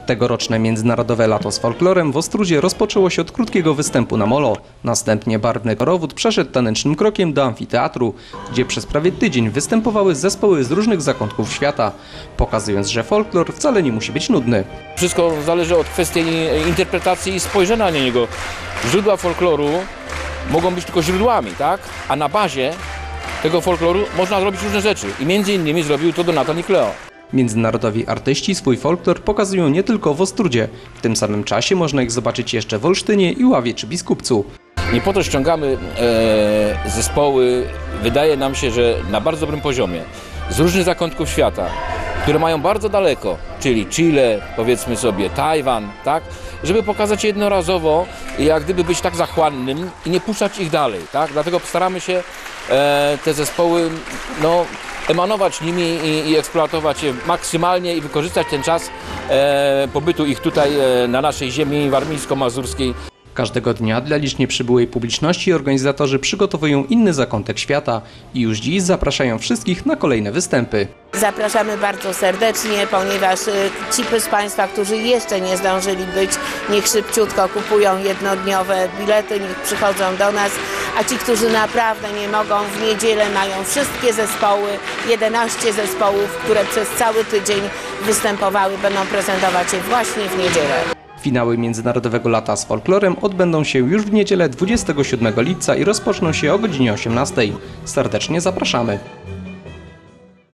Tegoroczne Międzynarodowe Lato z Folklorem w Ostródzie rozpoczęło się od krótkiego występu na molo. Następnie barwny korowód przeszedł tanecznym krokiem do amfiteatru, gdzie przez prawie tydzień występowały zespoły z różnych zakątków świata, pokazując, że folklor wcale nie musi być nudny. Wszystko zależy od kwestii interpretacji i spojrzenia na niego. Źródła folkloru mogą być tylko źródłami, tak? A na bazie tego folkloru można zrobić różne rzeczy. I między innymi zrobił to Donatan i Cleo. Międzynarodowi artyści swój folklor pokazują nie tylko w Ostródzie. W tym samym czasie można ich zobaczyć jeszcze w Olsztynie, Iławie czy Biskupcu. Nie po to ściągamy zespoły, wydaje nam się, że na bardzo dobrym poziomie, z różnych zakątków świata, które mają bardzo daleko, czyli Chile, powiedzmy sobie, Tajwan, tak? Żeby pokazać jednorazowo, jak gdyby być tak zachłannym i nie puszczać ich dalej, tak? Dlatego staramy się te zespoły emanować nimi i eksploatować je maksymalnie i wykorzystać ten czas pobytu ich tutaj na naszej ziemi warmińsko-mazurskiej. Każdego dnia dla licznie przybyłej publiczności organizatorzy przygotowują inny zakątek świata i już dziś zapraszają wszystkich na kolejne występy. Zapraszamy bardzo serdecznie, ponieważ ci z Państwa, którzy jeszcze nie zdążyli być, niech szybciutko kupują jednodniowe bilety, niech przychodzą do nas, a ci, którzy naprawdę nie mogą, w niedzielę mają wszystkie zespoły, 11 zespołów, które przez cały tydzień występowały, będą prezentować je właśnie w niedzielę. Finały Międzynarodowego Lata z Folklorem odbędą się już w niedzielę 27 lipca i rozpoczną się o godzinie 18. Serdecznie zapraszamy.